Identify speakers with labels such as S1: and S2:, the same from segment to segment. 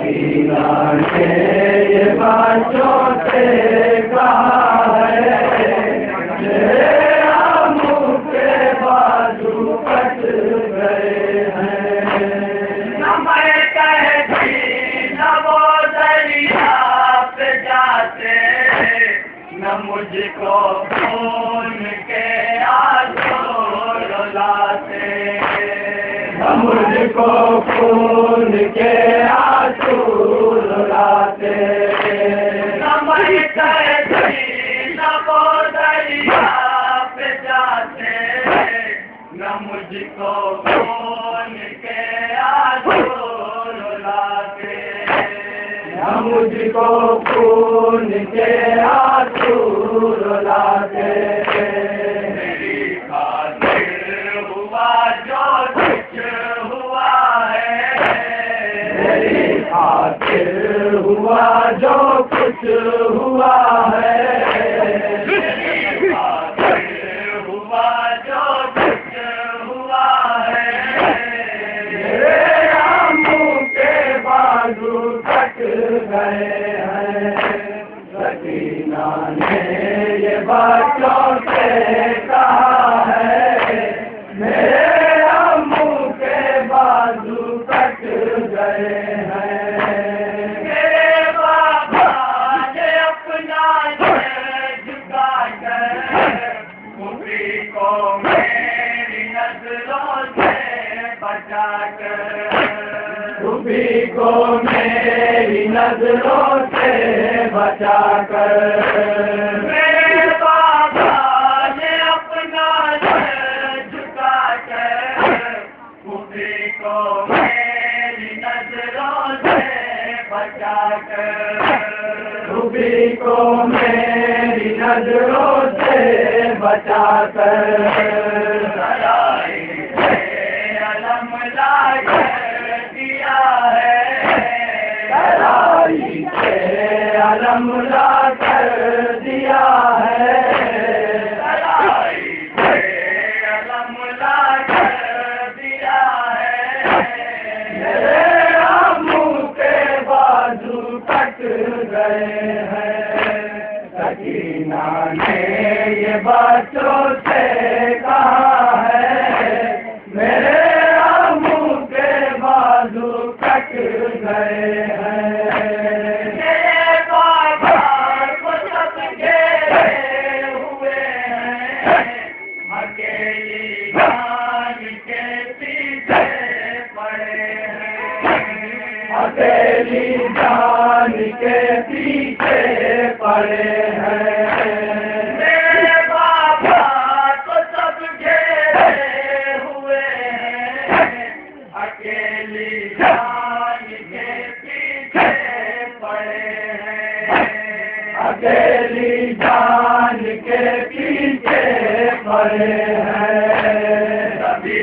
S1: सकीना ने ये बच्चों से कहा है, मेरे मुँह के बाजू कट गए हैं।
S2: न मैं कहती न वो दरिया पे जाते, न मुझको खून के आंसू रुलाते,
S1: न मुझको खून के आंसू रुलाते।
S2: न मैं कहती न वो दरिया पे जाते, न मुझको खून के आंसू रुलाते,
S1: न मुझको खून के आंसू रुलाते।
S2: मेरी खातिर हुआ जो कुछ हुआ है,
S1: मेरी खातिर हुआ जो कुछ हुआ है,
S2: मेरी खातिर हुआ जो कुछ हुआ है,
S1: मेरे मुँह के बाजू कट गए हैं। सकीना ने ये बच्चों से कहा है, मेरे मुँह के बाजू कट गए हैं।
S2: मेरे बाबा ने अपना सर झुकाकर पुत्री को मेरी नजरों से बचाकर,
S1: तुम्ही को मेरी नजरों से बचाकर।
S2: मेरे बाबा ने अपना सर झुकाकर पुत्री को मेरी नजरों से बचाकर,
S1: तुम्ही को मेरी नजरों से बचाकर।
S2: सराय से अलम लाकर दिया है,
S1: लड़ाई से अलम ला कर दिया है,
S2: सराय से अलम लाकर दिया है,
S1: मेरे मुँह के बाजू कट गए हैं। सकीना ने ये बच्चों से कहा है, मेरे मुँह के बाजू कट गए हैं।
S2: मेरे बाबा को सब घेरे हुए हैं, अकेली जान के पीछे पड़े हैं,
S1: अकेली जान के पीछे पड़े हैं।
S2: मेरे बाबा को सब घेरे हुए हैं, अकेली जान के पीछे पड़े हैं,
S1: अकेली जान के पीछे पड़े हैं।
S2: सभी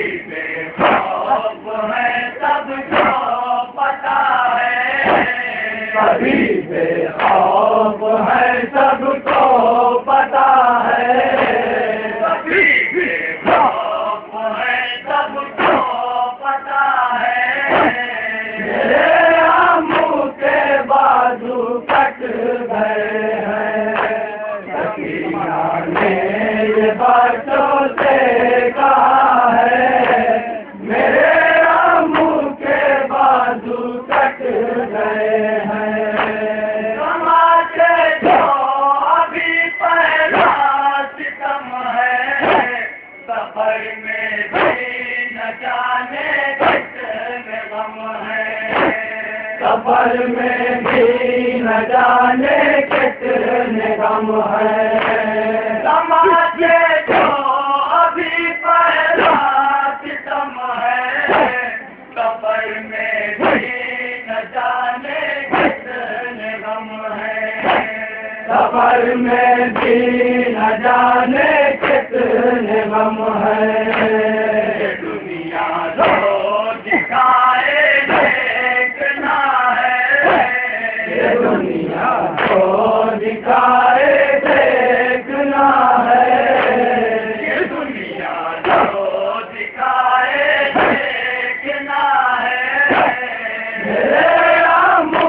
S2: बेखौफ है सबको पता है,
S1: सभी बेखौफ है सबको पता है,
S2: सभी बेखौफ है सबको पता है,
S1: मेरे मुँह के बाजू कट गए हैं। सकीना ने ये बच्चों से कहा है, मेरे मुँह के बाजू कट गए हैं।
S2: समाजे जो अभी पहला सितम है, सफर में भी न जाने कितने गम है,
S1: सफर में भी न जाने कितने गम है।
S2: समाजे जो अभी पहला सितम है, सफर में भी न जाने कितने गम है,
S1: सफर में भी न जाने कितने गम है।
S2: ये दुनिया जो दिखाए देखना है,
S1: ये दुनिया को दिखाए देखना है,
S2: ये दुनिया जो दिखाए देखना है,
S1: मेरे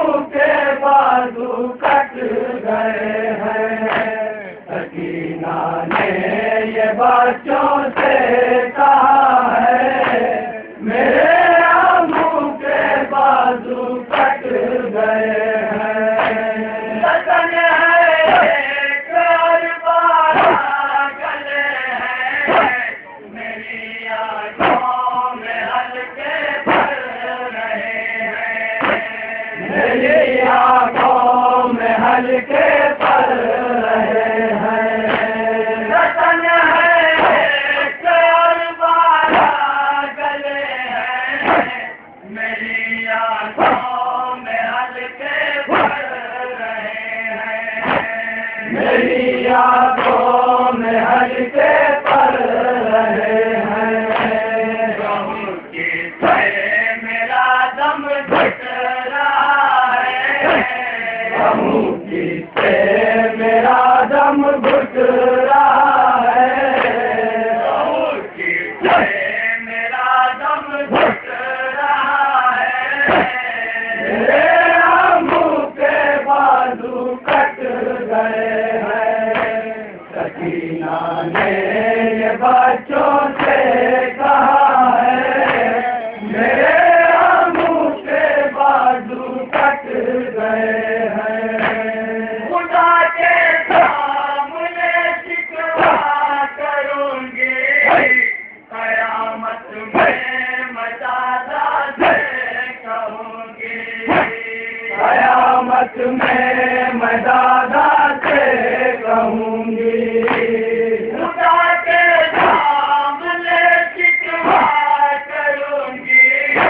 S1: मेरी आँखों में हल्के पड़ रहे हैं।
S2: रतन है कयार वाला गले हैं, मेरी आँखों में हल्के पड़ रहे हैं।
S1: मेरी आँखों में हल्के पड़ रहे हैं।
S2: कहूँ किससे मेरा दम घुट रहा है,
S1: कहूँ किससे मेरा दम घुट रहा है।
S2: कहूँ किससे मेरा दम घुट रहा है।
S1: मेरे आंखों के बाजू कट गए हैं। सकीना ने ये बच्चों से कहा है, मेरे आंखों के बाजू कट गए हैं।
S2: खुदा के सामने शिकवा करूंगी, कयामत में मजादा से कहूंगी।
S1: कयामत में मैं दादा से कहूँगी।
S2: खुदा के सामने शिकवा करूंगी,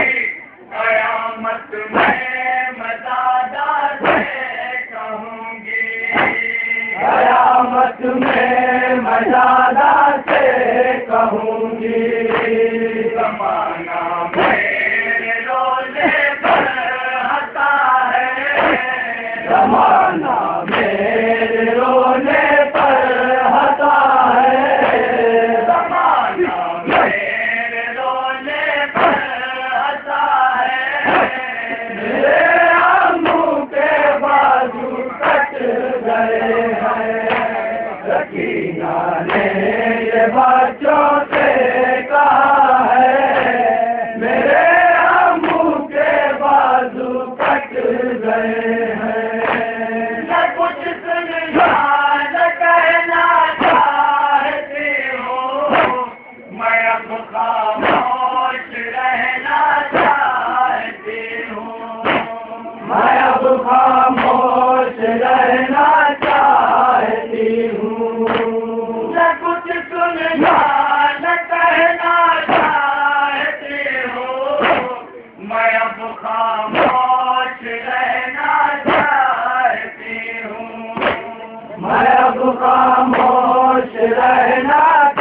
S2: कयामत में मजादा से कहूंगी।
S1: कयामत में मैं दादा से कहूँगी।
S2: जमाना मेरे रोज़े पर हंसा है,
S1: जमाना मेरे रोने पर हंसा है।
S2: जमाना मेरे रोज़े पर हंसा है।
S1: मेरे आंखों के बाजू कट गए हैं। सकीना ने ये बच्चों से कहा है, मेरे आंखों के बाजू कट गए हैं।
S2: न कुछ सुनना न कहना चाहती हूँ, मैं अब खामोश रहना चाहती हूँ।
S1: मैं अब खामोश रहना चाहती हूँ।
S2: न कुछ सुनना न कहना चाहती हूँ, मैं अब खामोश रहना चाहती हूँ।
S1: मैं अब खामोश रहना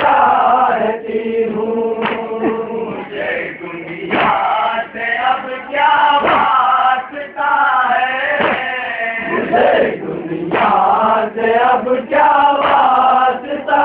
S1: चाहती हूँ।
S2: मुझे दुनिया से अब क्या वास्ता है,
S1: मुझे दुनिया से अब क्या वास्ता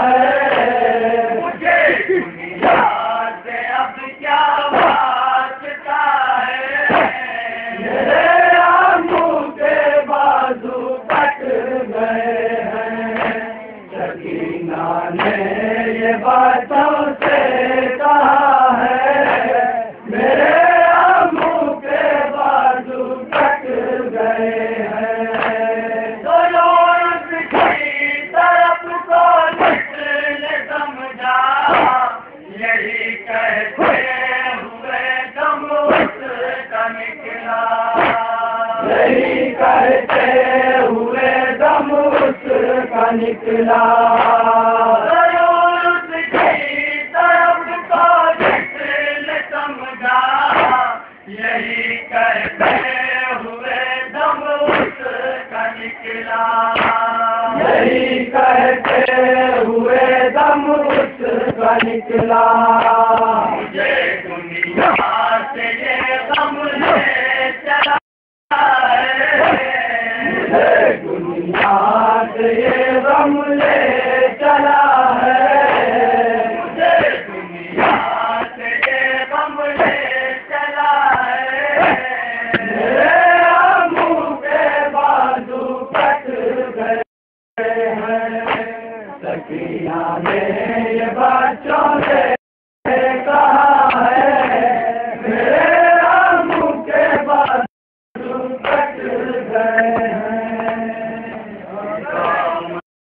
S1: है।
S2: मुझे दुनिया से अब क्या वास्ता है।
S1: मेरे आंखों के बाजू कट गए हैं। सकीना ने ये बातों से कहा है, मेरे आंखों के बाजू कट गए हैं।
S2: दोनों उसकी तरफ को जिसने समझा, यही कहते हुए दम उसका निकला।
S1: यही कहते हुए दम उसका निकला।
S2: दोनों उसकी तरफ को जिसने समझा, यही कहते हुए दम उसका निकला।
S1: यही कहते हुए दम उसका निकला।
S2: मुझे दुनिया से ये गम ले चला है,
S1: मुझे दुनिया से ये गम ले चला है।
S2: मुझे दुनिया से ये गम ले चला है।
S1: मेरे आंखों के बाजू कट गए हैं। सकीना ने ये बच्चों से